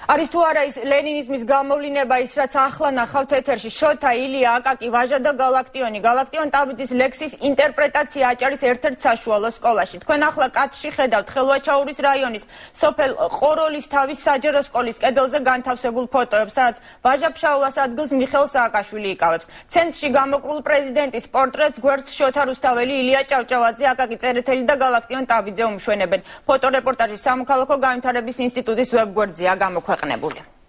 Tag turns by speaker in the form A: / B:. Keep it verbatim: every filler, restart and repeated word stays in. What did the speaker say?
A: არის თუ არა ის ლენინიზმის გამოვლინება ის რაც ახლა ნახავთ ეთერში შოთა ილია აკაკი ვაჟა და galaktioni galaktion ტაბიძის ლექსის ინტერპრეტაცია აჭარის ერთ-ერთ საშუალო სკოლაში თქვენ ახლა კადრში ხედავთ ხელვაჩაურის რაიონის სოფელ ყოროლის თავის საჯარო სკოლის კედელზე განთავსებულ ფოტოებს სადაც ვაჟა-ფშაველას ადგილს მიხეილ სააკაშვილი იკავებს ცენტრში გამოკვლულ პრეზიდენტის პორტრეტს გვერდს შოთა რუსთაველი ილია ჭავჭავაძე აკაკი წერეთელი და galaktion ტაბიძე უმშვენებენ ფოტორეპორტაჟი სამოქალაქო განვითარების ინსტიტუტის ვებგვერდზეა გამოქვეყნებული.